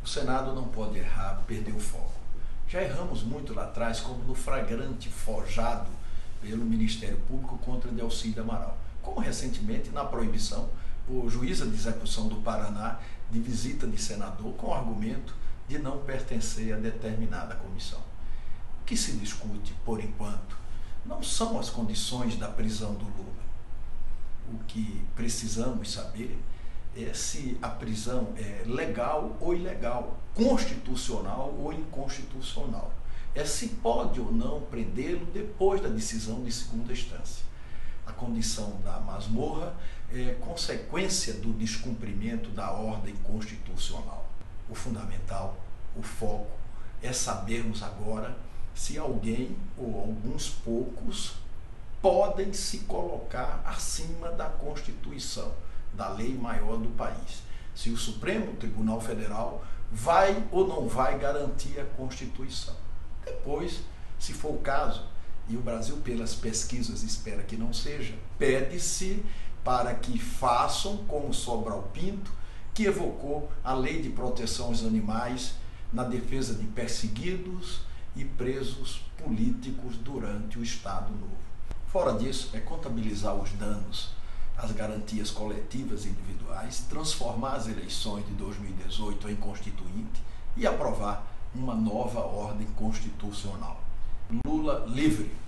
O Senado não pode errar, perder o foco. Já erramos muito lá atrás, como no flagrante forjado pelo Ministério Público contra Delcy Amaral. Como recentemente na proibição por juíza de execução do Paraná de visita de senador com o argumento de não pertencer a determinada comissão. O que se discute, por enquanto, não são as condições da prisão do Lula. O que precisamos saber é se a prisão é legal ou ilegal, constitucional ou inconstitucional. É se pode ou não prendê-lo depois da decisão de segunda instância. A condição da masmorra é consequência do descumprimento da ordem constitucional. O fundamental, o foco, é sabermos agora se alguém ou alguns poucos podem se colocar acima da Constituição, da lei maior do país. Se o Supremo Tribunal Federal vai ou não vai garantir a Constituição. Depois, se for o caso, e o Brasil, pelas pesquisas, espera que não seja, pede-se para que façam como Sobral Pinto, que evocou a Lei de Proteção aos Animais na defesa de perseguidos e presos políticos durante o Estado Novo. Fora disso, é contabilizar os danos, as garantias coletivas e individuais, transformar as eleições de 2018 em constituinte e aprovar uma nova ordem constitucional. Lula livre.